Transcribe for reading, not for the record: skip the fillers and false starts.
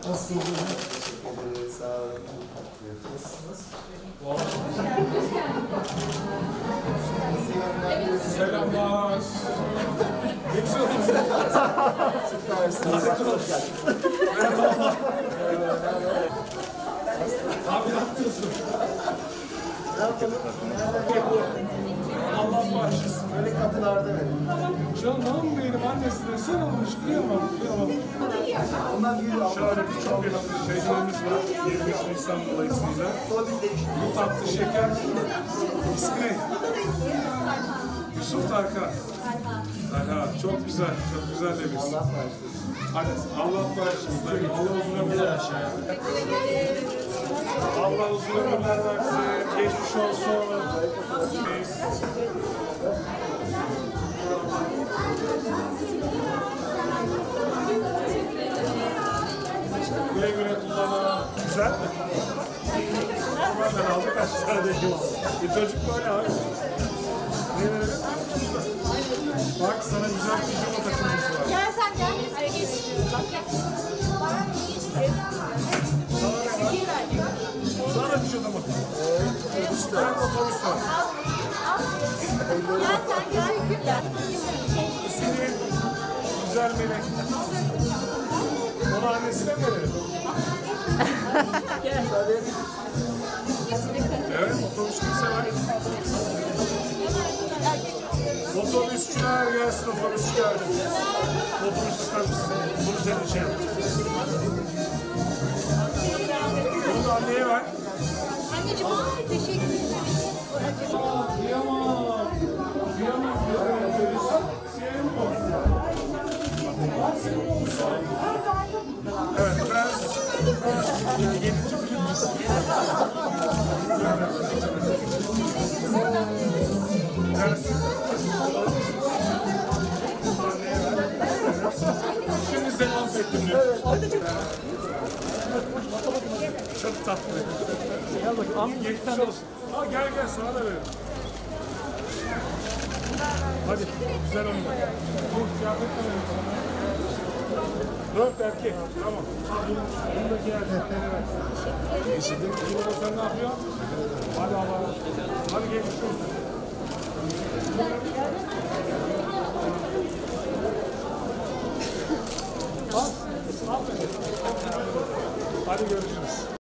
Nasılsınız? Teşekkür ederiz. Sağ olun. Nasılsınız? Selamlar. Ne güzel olmuş. Süpersiniz. Merhaba. Abi ne yaptınız? Ne yapalım? Allah bağışlasın. Böyle kapılarda verin. Canım benim annesine sen olmuş. Kıyamam, kıyamam. Onlar bir Şöyle bir çok önemli şeylerimiz var. 23 Nisan dolayısıyla. Bu tatlı şeker ismi ne? Yusuf Tarkan. Aha, çok güzel, çok güzel demiş. Allah bağışlasın. Hadi Allah bağışlasın. Allah uzun ömürler aşağıya. Allah uzun ömürler versin. Geçmiş olsun. Güle güle kullanın. Güzel mi? Benden aldık aşağıdaki. Çocuk böyle abi. Ne verelim? Bak sana güzel pijama takımımız var. Gel sen gel. Ay geç. Bak gel. Sana pijama mı? Bir tane otobüs var. Gel sen gel. Teşekkürler. Senin güzel melek. Onu annesine mi verelim? Evet, otobüs kimse var. Otobüsçüler gelsin, otobüs geldi. Otobüs ister misin? Bunu senin için yapacağız. Bunu da anneye ver. Anneciğim ay teşekkür ederim. Kıyamam. Kıyamam. Senin mi o? Evet, Prens 7. film. Şimdi seni affettim diyor. Çok tatlı. Gel bakayım. Geçmiş olsun. Ha, gel gel sana da verelim. Hadi güzel olun. Bu kıyafet de verelim sana. Dört erkek. Tamam. Bunu da giyer. İyi baba sen ne yapıyorsun? Hadi Allah'a. Hadi geçmiş olsun. Hadi görüşürüz.